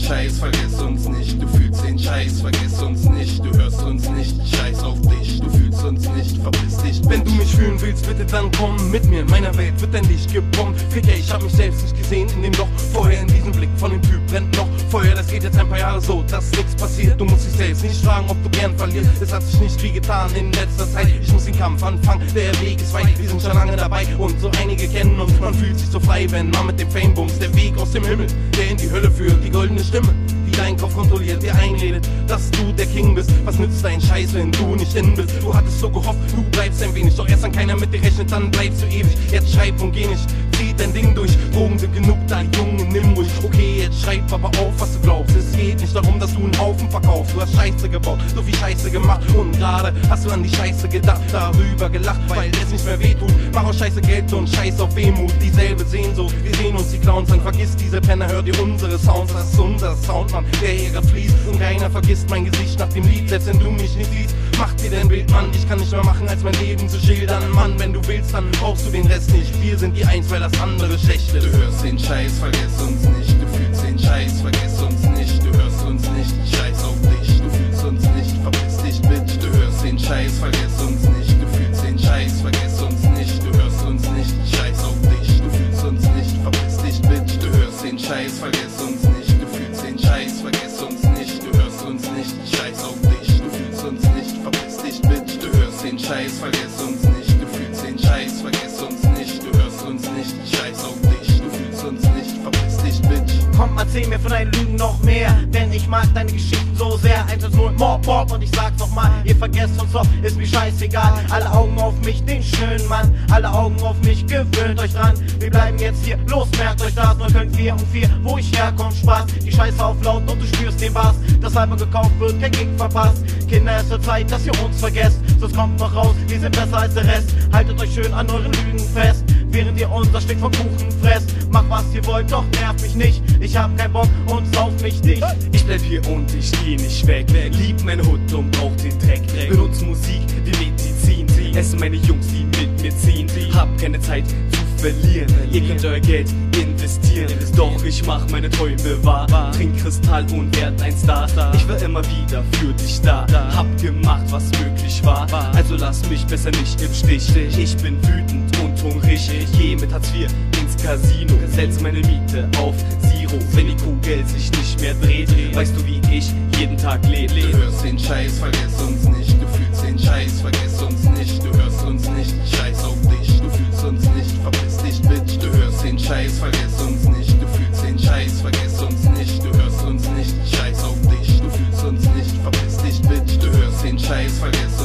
Scheiß, vergiss uns nicht. Du fühlst den Scheiß, vergiss uns nicht. Du hörst uns nicht, scheiß auf dich. Du fühlst uns nicht, verpiss dich. Wenn du mich fühlen willst, bitte dann komm mit mir. In meiner Welt wird dein Licht gebombt. Ficker, ich hab mich selbst nicht gesehen in dem Loch. Vorher in diesem Blick von dem Typ brennt noch Feuer. Das geht jetzt ein paar Jahre so, dass nichts passiert. Du musst dich selbst nicht fragen, ob du gern verlierst. Es hat sich nicht viel getan in letzter Zeit. Ich muss den Kampf anfangen, der Weg ist weit. Wir sind schon lange dabei und so einige kennen uns. Man fühlt sich so frei, wenn man mit dem Fame bumst. Der Weg aus dem Himmel, der in die Hölle führt. Die goldene Stimme, die deinen Kopf kontrolliert, dir einredet, dass du der King bist. Was nützt dein Scheiß, wenn du nicht hin bist? Du hattest so gehofft, du bleibst ein wenig. Doch erst wenn keiner mit dir rechnet, dann bleibst du ewig. Jetzt schreib und geh nicht, zieh dein Ding durch. Drogen sind genug, da Junge, nimm ruhig. Okay, jetzt schreib aber auf, was du glaubst. Es geht nicht darum, dass du einen Haufen verkaufst. Du hast Scheiße gebaut, so viel Scheiße gemacht. Und gerade hast du an die Scheiße gedacht, darüber gelacht, weil es nicht mehr wehtut. Mach aus Scheiße Geld und Scheiß auf Wehmut. Dieselbe Sehnsucht, wir sehen uns die Clowns an. Vergiss diese Penner, hör dir unsere Sounds. Das ist unser Sound, Mann, der hier grad fließt. Und keiner vergisst mein Gesicht nach dem Lied. Selbst wenn du mich nicht siehst, mach dir dein Bild, Mann. Ich kann nicht mehr machen, als mein Leben zu schildern. Mann, wenn du willst, dann brauchst du den Rest nicht. Wir sind die Eins, weil das andere schlecht ist. Du hörst den Scheiß, vergiss uns nicht. Du fühlst den Scheiß, vergiss uns nicht. Du hörst uns nicht, scheiß auf dich. Du fühlst uns nicht, verpiss dich, Bitch. Du hörst den Scheiß, vergiss uns nicht. Du fühlst den Scheiß, vergiss uns nicht. Du hörst uns nicht, scheiß auf dich. Du fühlst uns nicht, verpiss dich, Bitch. Du hörst den Scheiß, vergiss uns nicht. Du fühlst den Scheiß, vergiss uns nicht. Du hörst uns nicht, scheiß auf dich. Du fühlst uns nicht, verpiss dich, Bitch. Du hörst den Scheiß, vergiss uns nicht. Du fühlst den Scheiß, vergiss uns nicht. Du hörst uns nicht, scheiß auf dich. Du fühlst uns nicht, verpiss dich, Bitch. Komm, erzähl mir von deinen Lügen noch mehr, denn ich mag deine Geschichten so sehr. 1-0 Mob und ich sag's nochmal, ihr vergesst uns doch, ist mir scheißegal. Alle Augen auf mich, den schönen Mann, alle Augen auf mich, gewöhnt euch dran. Wir bleiben jetzt hier, los, merkt euch das. 9,4 und 4, wo ich herkomm, Spaß. Die Scheiße auf laut und du spürst den Bass. Das halber gekauft wird, kein Gig verpasst. Kinder, es wird Zeit, dass ihr uns vergesst. Sonst kommt noch raus, wir sind besser als der Rest. Haltet euch schön an euren Lügen fest, während ihr unser Stück vom Kuchen fresst. Macht was ihr wollt, doch nervt mich nicht. Ich hab keinen Bock und sauf mich dicht. Ich bleib hier und ich geh nicht weg. Lieb meine Hut und brauch den Dreck. Benutz Musik wie Medizin. Es sind meine Jungs, die mit mir ziehen. Hab keine Zeit zu verlieren. Ihr könnt euer Geld investieren. Doch ich mach meine Träume wahr. Trink Kristall und werd ein Star. Ich war immer wieder für dich da. Hab gemacht, was möglich war. Also lass mich besser nicht im Stich. Ich bin wütend und hungrig. Geh mit Hartz IV ins Casino. Setz meine Miete auf Zero. Wenn die Kugel sich nicht mehr dreht, weißt du, wie ich jeden Tag lebe. Du hörst den Scheiß, vergiss uns nicht. Du fühlst den Scheiß, vergiss uns nicht. Du hörst uns nicht, scheiß auf dich. Du fühlst uns nicht, verpiss dich, Bitch. Du hörst den Scheiß, vergiss uns nicht. Du fühlst den Scheiß, vergiss uns nicht. Du hörst uns nicht, scheiß auf dich. Du fühlst uns nicht, verpiss dich, Bitch. Du hörst den Scheiß, vergiss